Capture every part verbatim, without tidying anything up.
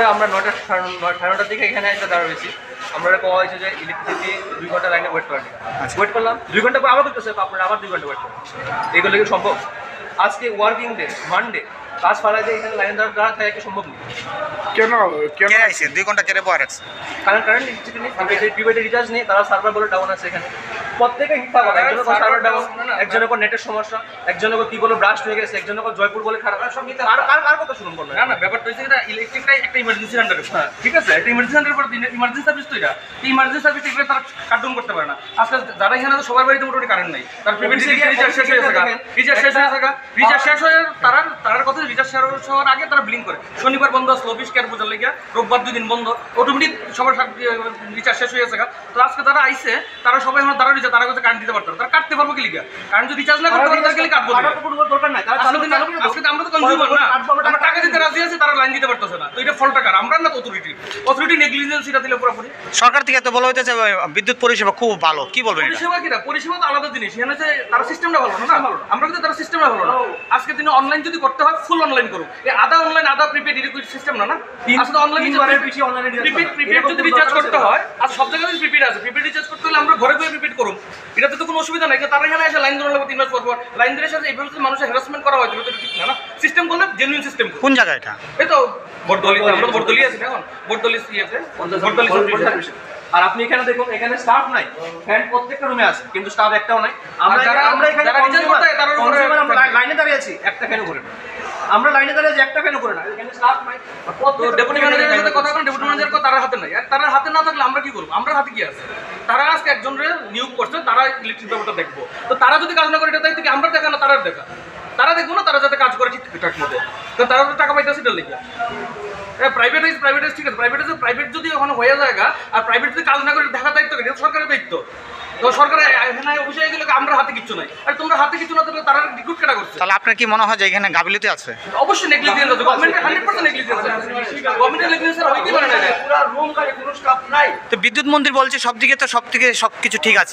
আমরা নয়টা সাড়ে নটার দিকে এখানে একটা দাঁড়িয়েছি। আমরা পাওয়া হয়েছে যে ইলেকট্রিসিটি দুই ঘন্টা লাইনে ওয়েট করার ওয়েট করলাম দুই ঘন্টা পর আবার করতেছে আপনারা আবার দুই ঘন্টা ওয়েট করেন। এগুলো কি সম্ভব? আজকে ওয়ার্কিং ডে মানডে কাজ ফালাই দিয়ে এখানে লাইন দাঁড়া দাঁড়া থাকা কি সম্ভব নেই? কেন কেন কে আইছে দুই ঘন্টা কেড়ে পড়ে রাখছে? কারণ কারেন্ট ইলেকট্রিসিটি নেই, প্রিপেড রিচার্জ নেই, তারা সার্ভার বলে ডাউন আছে এখানে। প্রত্যেকে হিংসা করে, একজনের সার্ভার ডাউন, একজনের কোন নেটের সমস্যা, একজনের কি বলে ব্রাস্ট হয়ে গেছে, একজনের কোন জয়পুর বলে খারাপ, সব নিতে আর আর আর কথা শুনুন বলবেন। না না ব্যাপারটা হচ্ছে এটা ইলেকট্রিকটাই একটা ইমার্জেন্সি আন্ডারে, ঠিক আছে? একটা ইমার্জেন্সি আন্ডারের পর ইমার্জেন্সি সার্ভিস তো এটা ইমার্জেন্সি সার্ভিস এগুলো তারা কাটডাউন করতে পারে না। আজকে যারা এখানে আছে সবার বাড়িতে মোটামুটি কারেন্ট নাই, তার প্রিপেড রিচার্জ শেষ হয়ে গেছে, রিচার্জ শেষ হয়ে গেছে, রিচার্জ শেষ হয়ে তারা তার কথা রিচার্জ শেষ হওয়ার আগে তারা ব্লিং করে। শনিবার বন্ধ আসলো অফিস কেয়ার বোঝার লেগে, রোববার দুই দিন বন্ধ, অটোমেটিক সবার রিচার্জ শেষ হয়ে গেছে। তো আজকে তারা আইসে তারা সবাই আমার তারা রিচার্জ তারা কাছে কারেন্ট দিতে পারতো, তারা কাটতে পারবো কি লিখা? কারণ যদি রিচার্জ না করতে পারে তাহলে কাটবো দরকার নাই। আজকে আমরা তো কনজিউমার না, আমরা টাকা দিতে রাজি আছি, তারা লাইন দিতে পারতেছে না। তো এটা ফলটা কার? আমরা না অথরিটি অথরিটি নেগলিজেন্স এটা দিলে পুরোপুরি। সরকার থেকে তো বলা হইতেছে বিদ্যুৎ পরিষেবা খুব ভালো, কি বলবেন এটা? পরিষেবা কিনা? পরিষেবা তো আলাদা জিনিস, এখানে যে তারা সিস্টেমটা ভালো না, আমরা কিন্তু তারা সিস্টেমটা ভালো না। আজকে দিনে অনলাইন যদি করতে হয় ফুল অনলাইন করুক, এই আধা অনলাইন আধা প্রিপেড এরকম সিস্টেম না না। আসলে অনলাইন বেশি অনলাইনে প্রিপেড প্রিপেড যদি রিচার্জ করতে হয় আর সব জায়গায় প্রিপেড আছে, প্রিপেড রিচার্জ করতে হলে আমরা ঘরে ঘরে প্রিপেড করুন, এটাতে তো কোনো অসুবিধা নাই। তারা এখানে এসে লাইন ধরে লাগবে তিন মাস পর পর, লাইন ধরে এসে এইভাবে মানুষের হ্যারাসমেন্ট করা হয়, এটা তো ঠিক না না। সিস্টেম করলে জেনুইন সিস্টেম। কোন জায়গা এটা? এই তো বটদলি, আমরা বটদলি আছি এখন, বটদলি ইয়েতে বটদলি সার্ভিস। আর আপনি এখানে দেখুন, এখানে স্টাফ নাই, ফ্যান প্রত্যেকটা রুমে আছে কিন্তু স্টাফ একটাও নাই। আমরা যারা আমরা এখানে যারা রিচার্জ করতে হয় তারা আমরা লাইনে দাঁড়িয়ে আছি, একটা ফ্যানও করে না। আমরা লাইনে দাঁড়িয়ে আছি, একটা ফ্যানও করে না, এখানে স্টাফ নাই। ডেপুটি ম্যানেজারের সাথে কথা বলেন, ডেপুটি ম্যানেজার তার হাতে নাই। আর তার হাতে না থাকলে আমরা কি করবো? আমরা হাতে কি আছে? তারা আজকে একজনের নিয়োগ করছে, তারা ইলেকট্রিক ব্যাপারটা দেখবো। তো তারা যদি কাজ না করে এটা দায়িত্ব কি আমরা দেখা না তারা দেখা? তারা দেখবো না, তারা যাতে কাজ করে ঠিকঠাক মতো, তো তারা তো টাকা পাইতেছে এটা লেগে। প্রাইভেটাইজ প্রাইভেটাইজ ঠিক আছে, প্রাইভেটাইজ প্রাইভেট যদি ওখানে হয়ে যায় আর প্রাইভেট যদি কাজ না করে দেখা দায়িত্ব করে, এটা সরকারের দায়িত্ব। তো সরকারের এখানে অফিসে গেলে আমরা হাতে কিছু নাই, আর তোমরা হাতে কিছু না থাকলে তারা রিক্রুট কেটা করছে। তাহলে আপনার কি মনে হয় যে এখানে গাফিলতি আছে? অবশ্যই নেগলিজেন্স আছে, গভর্নমেন্টের হান্ড্রেড পার্সেন্ট নেগলিজেন্স আছে। গভর্নমেন্টের নেগলিজেন্স হইতে পারে না, পুরো রুম খালি কোনো স্টাফ নাই। তো বিদ্যুৎ মন্ত্রী বলছে সব দিকে তো সব থেকে সব কিছু ঠিক আছে।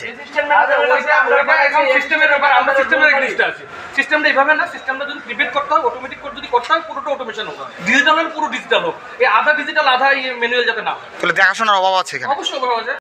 সিস্টেমের ব্যাপার, আমরা সিস্টেমের এগেইনস্টে আছি। সিস্টেমটা এইভাবে না, সিস্টেমটা যদি প্রিপেড করতে হয়, অটোমেটিক করে যদি করতে হয়, পুরোটা অটোমেশন হোক, ডিজিটালের পুরো ডিজিটাল হোক, এই আধা ডিজিটাল আধা ম্যানুয়াল যাতে না। তাহলে দেখাশোনার অভাব আছে এখানে। অবশ্যই অভাব আছে।